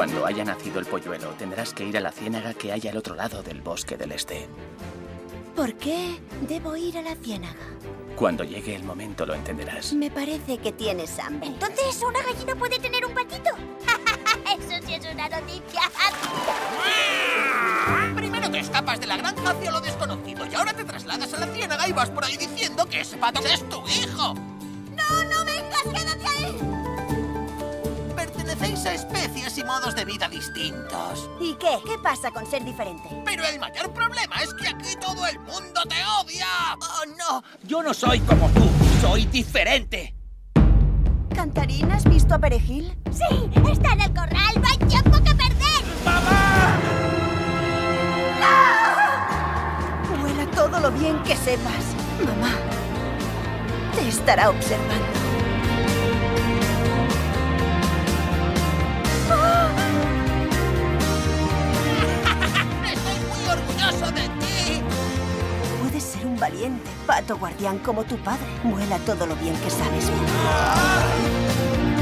Cuando haya nacido el polluelo, tendrás que ir a la ciénaga que hay al otro lado del bosque del este. ¿Por qué debo ir a la ciénaga? Cuando llegue el momento lo entenderás. Me parece que tienes hambre. ¿Entonces una gallina puede tener un patito? Eso sí es una noticia. Primero te escapas de la granja hacia lo desconocido y ahora te trasladas a la ciénaga y vas por ahí diciendo que ese pato es tu hijo. ¡No vengas! ¡Quédate ahí! Pertenecéis a especies y modos de vida distintos. ¿Y qué? ¿Qué pasa con ser diferente? Pero el mayor problema es que aquí todo el mundo te odia. ¡Oh, no! Yo no soy como tú, soy diferente. ¿Cantarín, has visto a Perejil? ¡Sí! ¡Está en el corral! ¡No hay tiempo que perder! ¡Mamá! Vuela todo lo bien que sepas. Mamá te estará observando. ¡Estoy muy orgulloso de ti! Puedes ser un valiente pato guardián como tu padre. Vuela todo lo bien que sabes volar.